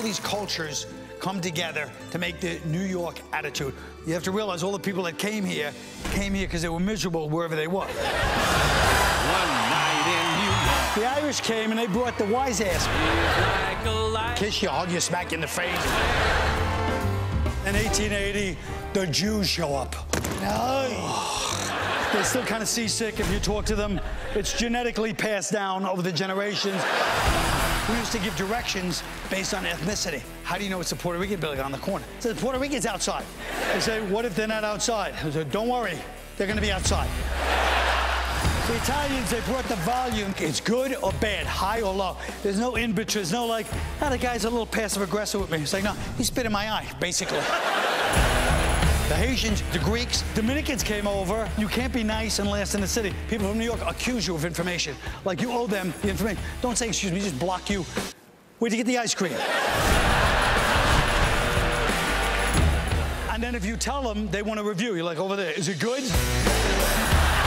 these cultures come together to make the New York attitude. You have to realize all the people that came here because they were miserable wherever they were. One night in New York. The Irish came and they brought the wise ass. Like a light. Kiss you, hug you, smack you in the face. In 1880, the Jews show up. They're still kind of seasick if you talk to them. It's genetically passed down over the generations. We used to give directions based on ethnicity. How do you know it's a Puerto Rican building on the corner? So the Puerto Rican's outside. They say, what if they're not outside? I said, don't worry, they're gonna be outside. The Italians, they brought the volume. It's good or bad, high or low. There's no in-between, there's no like, the guy's a little passive-aggressive with me. It's like, no, he spit in my eye, basically. The Haitians, the Greeks, Dominicans came over. You can't be nice and last in the city. People from New York accuse you of information. Like you owe them the information. Don't say, excuse me, just block you. Where'd you get the ice cream? And then if you tell them, they want a review. You're like, over there, is it good?